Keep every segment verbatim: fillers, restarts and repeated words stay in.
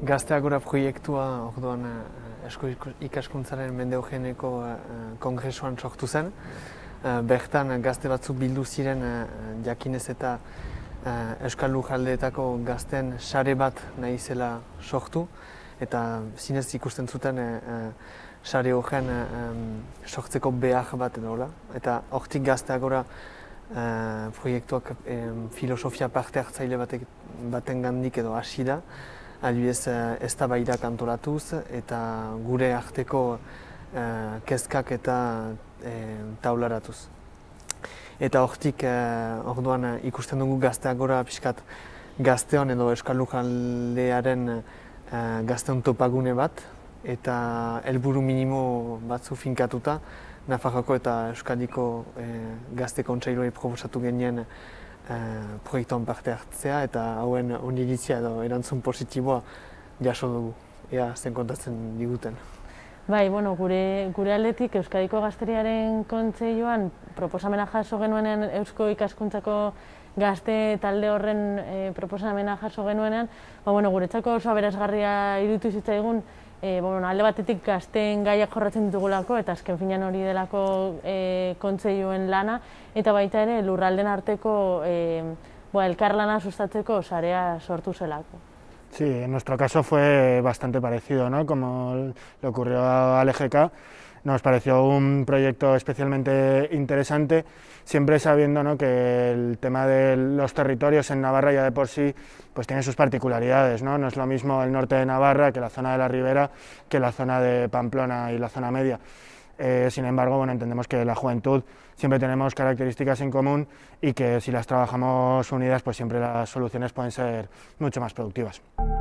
Gazteagora proiektua orduan Esko Ikaskuntzaren Mende Eugeneko kongresuan sortu zen. Bertan gazte batzuk bildu ziren jakinez eta Euskal Lujaldeetako gazten sare bat nahi zela sortu eta zinez ikusten zuten sare horren sortzeko behar bat edo hola. Eta hortik Gazteagora proiektuak filosofia parte hartzaile baten gandik edo hasi da. Adibidez, eztabaidak antolatuz eta gure arteko kezkak eta taularatuz. Eta hortik orduan ikusten dugu Gazteagora pixkat gazteon edo Euskal Lujaldearen gazteon topagune bat eta helburu minimo batzu finkatuta Nafarroako eta Euskadiko gazte kontseiluei proposatu genien proiektuan parte hartzea eta hauen oniritzia edo erantzun positiboa jaso dugu, ea zen kontatzen diguten. Bai, bueno, gure, gure aldetik Euskadiko Gazteriaren Kontseiluan proposamena jaso genuenean Eusko Ikaskuntzako gazte talde horren e, proposamena jaso genuenean, ba, bueno, guretzako oso aberasgarria iruditu zitzaigun, e, bueno, alde batetik gazteen gaiak jorratzen ditugulako eta azken finean hori delako e, kontseiluen lana, eta baita ere lurralden arteko e, bo, elkarlana sustatzeko sarea sortu zelako. Sí, en nuestro caso fue bastante parecido, ¿no? Como le ocurrió al E G K. Nos pareció un proyecto especialmente interesante, siempre sabiendo, ¿no?, que el tema de los territorios en Navarra ya de por sí pues tiene sus particularidades, ¿no? No es lo mismo el norte de Navarra que la zona de la Ribera, que la zona de Pamplona y la zona media. Eh, sin embargo, bueno, entendemos que la juventud siempre tenemos características en común y que si las trabajamos unidas, pues siempre las soluciones pueden ser mucho más productivas.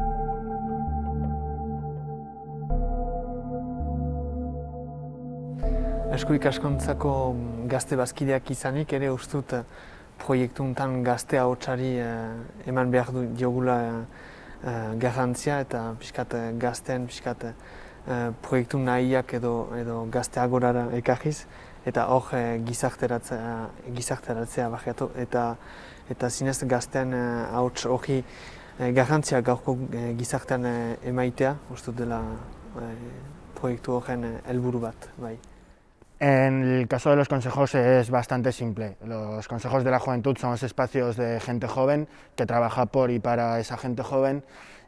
Eusko Ikaskuntzako gazte bazkideak izanik ere uste dut proiektu honetan gazte ahotsari eman behar diogula garrantzia eta pixkat gazten pixkat proiektu nahiak edo, edo Gazteagorara ekarriz eta hor gizarteratzea, gizarteratzea bajiatu eta, eta zinez gazten ahots hori garrantzia gaurko gizartean emaitea, uste dut dela proiektu horren helburu bat, bai. En el caso de los consejos es bastante simple. Los consejos de la juventud son espacios de gente joven que trabaja por y para esa gente joven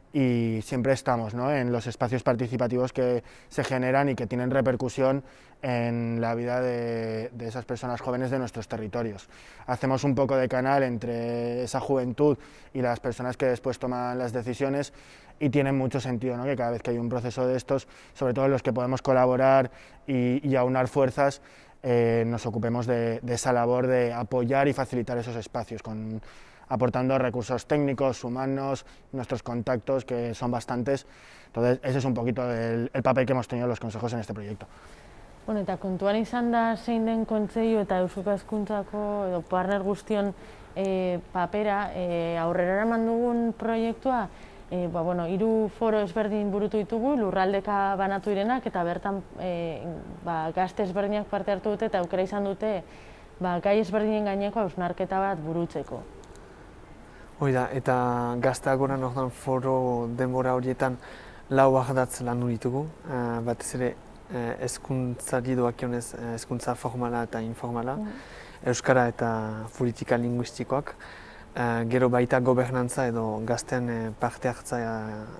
y siempre estamos, ¿no?, en los espacios participativos que se generan y que tienen repercusión en la vida de, de esas personas jóvenes de nuestros territorios. Hacemos un poco de canal entre esa juventud y las personas que después toman las decisiones y tiene mucho sentido, ¿no?, que cada vez que hay un proceso de estos, sobre todo en los que podemos colaborar y, y aunar fuerzas, eh, nos ocupemos de, de esa labor de apoyar y facilitar esos espacios, con, aportando recursos técnicos, humanos, nuestros contactos, que son bastantes. Entonces, ese es un poquito el, el papel que hemos tenido los consejos en este proyecto. Bueno, eta kontuan izan da zein den kontseilu eta Eusko Ikaskuntzako edo partner guztion e, papera e, aurrera eraman dugun proiektua, e, ba, bueno, hiru foro ezberdin burutu ditugu, lurraldeka banatu direnak eta bertan e, ba, gazte ezberdinak parte hartu dute eta aukera izan dute ba, gai ezberdinen gaineko hausnarketa bat burutzeko. Hoi da, eta Gazteagoran orduan foro denbora horietan lau ardatz landu ditugu, uh, batez ere hezkuntzari doakionez hezkuntza formala eta informala, mm. euskara eta politika linguistikoak, uh, gero baita gobernantza edo gazten parte hartzea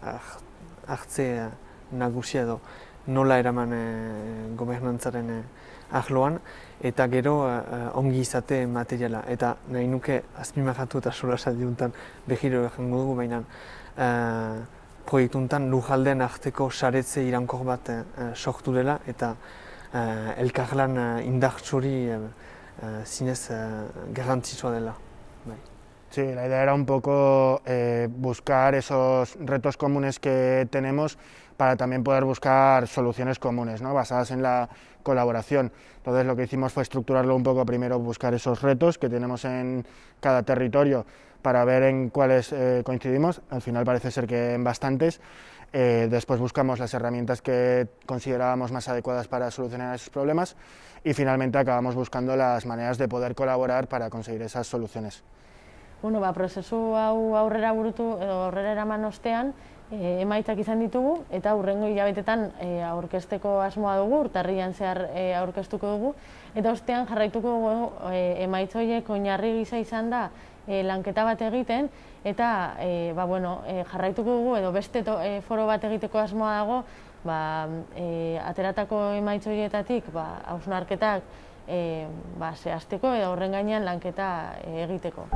hartze nagusia edo nola eraman uh, gobernantzaren uh, ahloan, eta gero uh, ongi izate materiala. Eta nahi nuke azpimarratu eta solasaldi honetan behiro egango dugu, baina uh, proiektu honetan lujaldeen arteko saretze irankor bat uh, sortu dela eta uh, elkarlan uh, indartsuri uh, uh, zinez uh, garrantzitsua dela. Bai. Sí, la idea era un poco eh, buscar esos retos comunes que tenemos para también poder buscar soluciones comunes, ¿no?, basadas en la colaboración. Entonces lo que hicimos fue estructurarlo un poco, primero buscar esos retos que tenemos en cada territorio para ver en cuáles eh, coincidimos, al final parece ser que en bastantes. Eh, después buscamos las herramientas que considerábamos más adecuadas para solucionar esos problemas y finalmente acabamos buscando las maneras de poder colaborar para conseguir esas soluciones. Bueno, ba, prozesu hau aurrera burutu edo aurrera eraman ostean, e, emaitzak izan ditugu, eta hurrengo hilabetetan e, aurkezteko asmoa dugu, urtarrian zehar e, aurkeztuko dugu, eta ostean jarraituko dugu e, emaitz horiek oinarri gisa izan da e, lanketa bat egiten, eta e, ba, bueno, e, jarraituko dugu edo beste to, e, foro bat egiteko asmoa dago, ba, e, ateratako emaitz horietatik ba, hausnarketak e, ba, zehazteko edo horren gainean lanketa e, egiteko.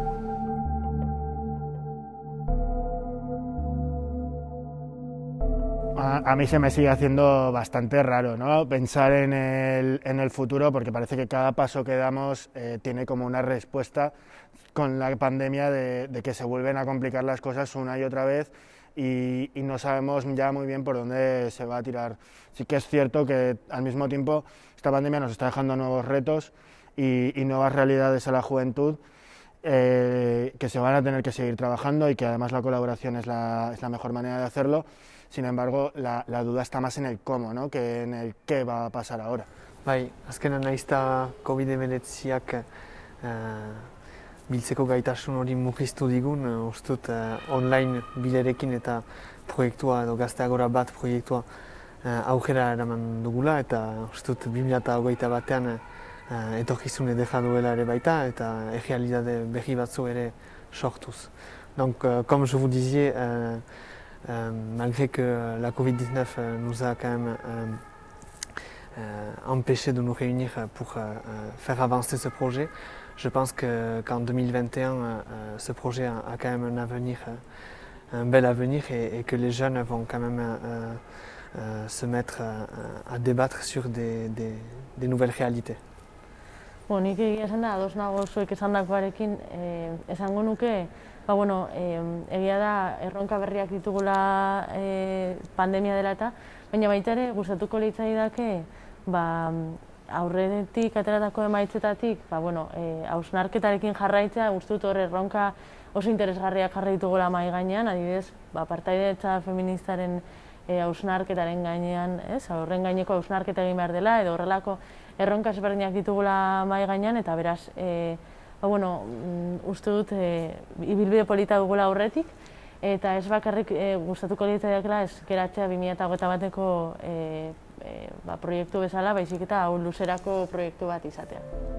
A, a mí se me sigue haciendo bastante raro, ¿no? Pensar en el, en el futuro, porque parece que cada paso que damos eh, tiene como una respuesta con la pandemia de, de que se vuelven a complicar las cosas una y otra vez y, y no sabemos ya muy bien por dónde se va a tirar. Sí que es cierto que al mismo tiempo esta pandemia nos está dejando nuevos retos y, y nuevas realidades a la juventud eh, que se van a tener que seguir trabajando y que además la colaboración es la, es la mejor manera de hacerlo. Sin embargo, la, la duda está más en el cómo, ¿no?, que en el qué va a pasar ahora. Bai, azkenan naizta covid hemeretziak uh, biltzeko gaitasun hori mugiztu digun, uh, uste dut uh, online bilerekin eta proiektua edo Gazte Agora bat proiektua uh, aurrera eraman dugula, eta uste dut bi mila hogeita batean uh, etorkizun edera duela ere baita, eta errealitate berri batzu ere sortuz. Donc, uh, comme je vous disais, uh, Euh, malgré que la covid dix-neuf euh, nous a quand même euh, euh, empêché de nous réunir pour euh, faire avancer ce projet, je pense que, qu'en deux mille vingt et un, euh, ce projet a, a quand même un avenir, un bel avenir, et, et que les jeunes vont quand même euh, euh, se mettre à, à débattre sur des, des, des nouvelles réalités. Bon, nik egia esan da, ados nago zuek esandakoarekin, eh, esango nuke, ba, bueno, eh, egia da erronka berriak ditugula eh, pandemia dela eta, baina baita ere gustatuko litzaidake ba, aurretik ateratako emaitzetatik, ba, bueno, eh, hausnarketarekin jarraitzea, uste dut hor erronka oso interesgarriak jarri ditugula mahai gainean, adibidez, ba, partaidetza feministaren eh, hausnarketaren gainean, ez, horren gaineko hausnarketa egin behar dela, edo horrelako erronka ezberdinak ditugula mahai gainean, eta beraz, eh, ba, bueno, uste dut e, ibilbide polita dugula aurretik, eta ez bakarrik e, gustatuko litzaidakela ez geratzea bi mila hogeita bateko e, e, ba, proiektu bezala, baizik eta hau luzerako proiektu bat izatea.